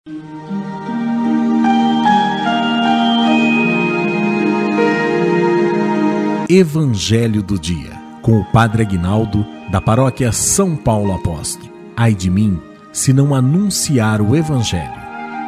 Evangelho do Dia, com o Padre Aguinaldo, da Paróquia São Paulo Apóstolo. Ai de mim, se não anunciar o Evangelho.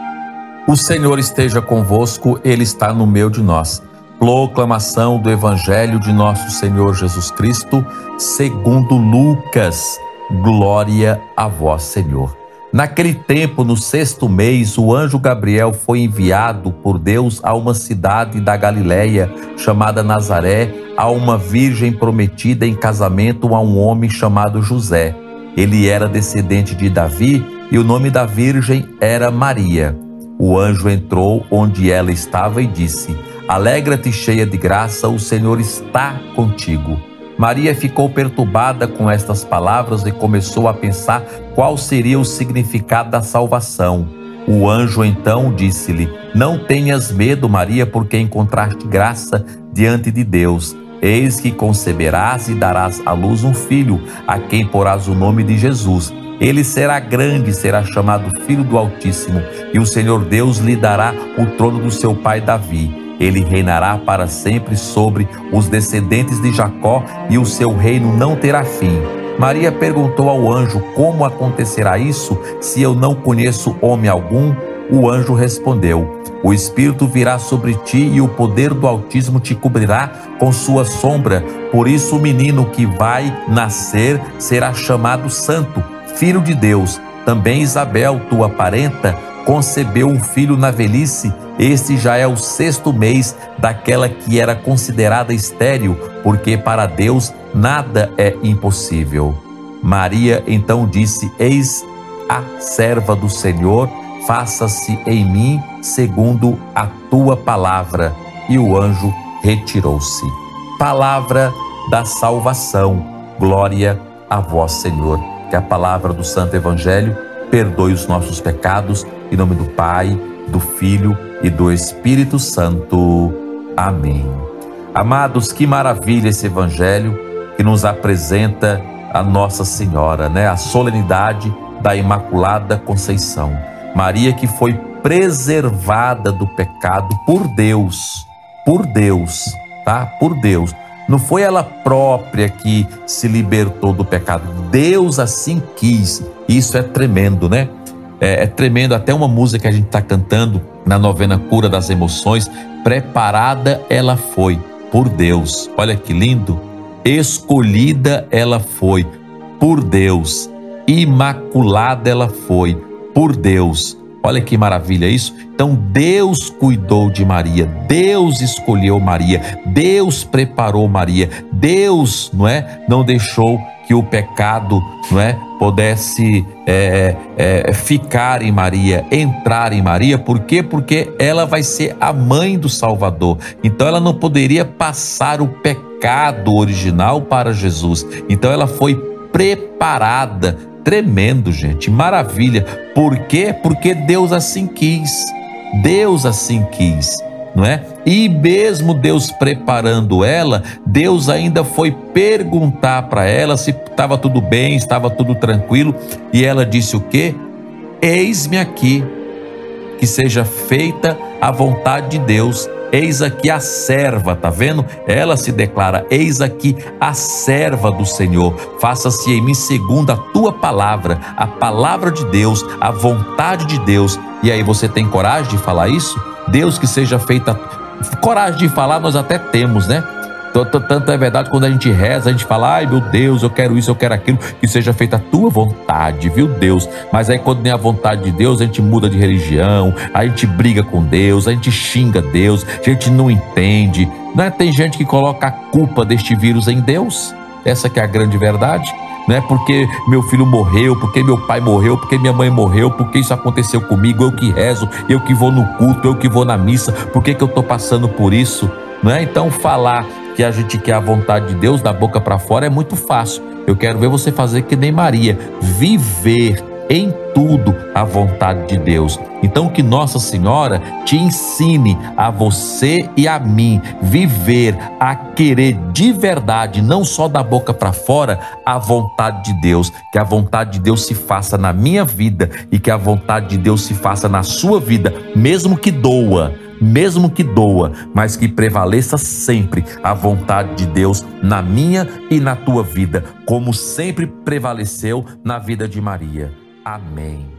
O Senhor esteja convosco, Ele está no meio de nós. Proclamação do Evangelho de nosso Senhor Jesus Cristo, segundo Lucas. Glória a vós, Senhor. Naquele tempo, no 6º mês, o anjo Gabriel foi enviado por Deus a uma cidade da Galileia, chamada Nazaré, a uma virgem prometida em casamento a um homem chamado José. Ele era descendente de Davi e o nome da virgem era Maria. O anjo entrou onde ela estava e disse: Alegra-te, cheia de graça, o Senhor está contigo. Maria ficou perturbada com estas palavras e começou a pensar qual seria o significado da salvação. O anjo então disse-lhe: Não tenhas medo, Maria, porque encontraste graça diante de Deus. Eis que conceberás e darás à luz um filho, a quem porás o nome de Jesus. Ele será grande, será chamado Filho do Altíssimo, e o Senhor Deus lhe dará o trono do seu pai Davi. Ele reinará para sempre sobre os descendentes de Jacó, e o seu reino não terá fim. Maria perguntou ao anjo: Como acontecerá isso, se eu não conheço homem algum? O anjo respondeu: O Espírito virá sobre ti e o poder do Altíssimo te cobrirá com sua sombra. Por isso o menino que vai nascer será chamado Santo, Filho de Deus. Também Isabel, tua parenta, concebeu um filho na velhice. Este já é o 6º mês daquela que era considerada estéril, porque para Deus nada é impossível. Maria então disse: Eis a serva do Senhor, faça-se em mim segundo a tua palavra. E o anjo retirou-se. Palavra da salvação. Glória a vós, Senhor. Que a palavra do Santo Evangelho perdoe os nossos pecados. Em nome do Pai, do Filho e do Espírito Santo. Amém. Amados, que maravilha esse Evangelho que nos apresenta a Nossa Senhora, né? A solenidade da Imaculada Conceição. Maria que foi preservada do pecado por Deus, tá? Por Deus. Não foi ela própria que se libertou do pecado. Deus assim quis. Isso é tremendo, né? É tremendo. Até uma música que a gente está cantando na novena Cura das Emoções: preparada ela foi por Deus. Olha que lindo. Escolhida ela foi por Deus. Imaculada ela foi por Deus. Olha que maravilha isso. Então Deus cuidou de Maria, Deus escolheu Maria, Deus preparou Maria, Deus, não deixou que o pecado, pudesse ficar em Maria, entrar em Maria. Por quê? Porque ela vai ser a mãe do Salvador. Então ela não poderia passar o pecado original para Jesus. Então ela foi preparada. Tremendo, gente, maravilha. Por quê? Porque Deus assim quis. Deus assim quis, E mesmo Deus preparando ela, Deus ainda foi perguntar para ela se estava tudo bem, estava tudo tranquilo. E ela disse o quê? Eis-me aqui, que seja feita a vontade de Deus. Eis aqui a serva, tá vendo? Ela se declara: eis aqui a serva do Senhor, faça-se em mim segundo a tua palavra, a palavra de Deus, a vontade de Deus. E aí você tem coragem de falar isso? Deus, que seja feita. Coragem de falar nós até temos, Tanto é verdade, quando a gente reza, a gente fala: ai meu Deus, eu quero isso, eu quero aquilo, que seja feita a tua vontade, viu Deus? Mas aí quando nem a vontade de Deus, a gente muda de religião, a gente briga com Deus, a gente xinga Deus, a gente não entende, Tem gente que coloca a culpa deste vírus em Deus. Essa que é a grande verdade. Porque meu filho morreu, porque meu pai morreu, porque minha mãe morreu, porque isso aconteceu comigo, eu que rezo, eu que vou no culto, eu que vou na missa, por que eu estou passando por isso? Então falar que a gente quer a vontade de Deus da boca para fora é muito fácil. Eu quero ver você fazer que nem Maria, viver em tudo a vontade de Deus. Então que Nossa Senhora te ensine a você e a mim viver, a querer de verdade, não só da boca para fora, a vontade de Deus. Que a vontade de Deus se faça na minha vida e que a vontade de Deus se faça na sua vida, mesmo que doa, mas que prevaleça sempre a vontade de Deus na minha e na tua vida, como sempre prevaleceu na vida de Maria. Amém.